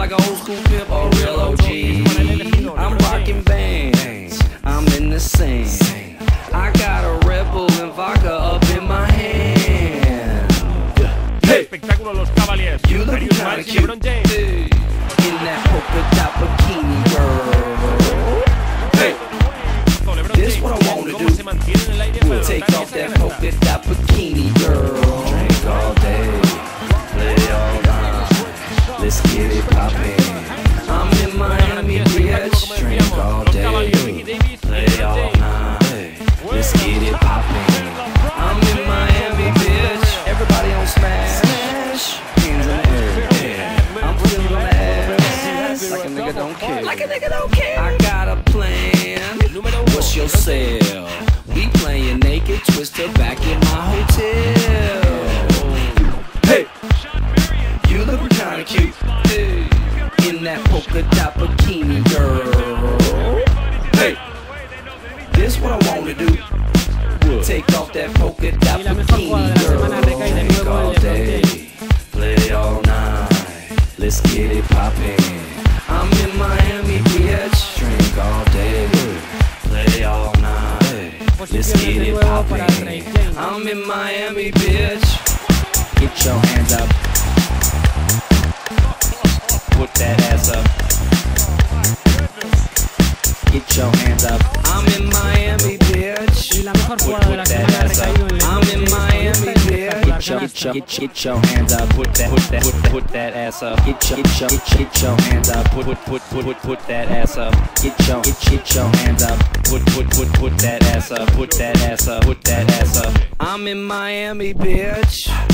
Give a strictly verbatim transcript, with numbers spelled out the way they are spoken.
like an old school pimp or real O G. I'm rocking bands, I'm in the scene. I got a Red Bull and vodka up in my hand. Hey, espectáculo los Cavaliers. you look kinda cute hey, in that polka dot bikini, girl. Hey, this what I wanna do. Take off that polka dot bikini, girl. Drink all day, play all night. Let's get it poppin'. I'm in Miami, bitch. Drink all day, play all night. Let's get it poppin'. I'm in Miami, bitch. Everybody on smash. Hands in the air. I'm feeling the ass like a nigga don't care. Like a nigga don't care. I got a plan. What's your sale? We playin' naked twister back in my hotel. Hey, you look kinda cute hey, in that polka dot bikini, girl. Hey, this what I wanna do. Take off that polka dot bikini, girl. Drink all day, play all night. Let's get it poppin'. I'm in Miami, bitch. Drink all day, play all night. Let's get it poppin'. I'm in Miami, bitch. Get your hands up. Put that ass up. Get your hands up. I'm in Miami, bitch. Put, put that ass up. I'm in Miami, bitch. Get your, get your, get, get your hands up. Put that, put that, put, put that ass up. Get your, get your, get, get your hands up. Put, put, put, put, put, put that ass up. Get your, get, get your hands up. Put, put, put, put that ass up. Put that ass up. Put that ass up. I'm in Miami, bitch.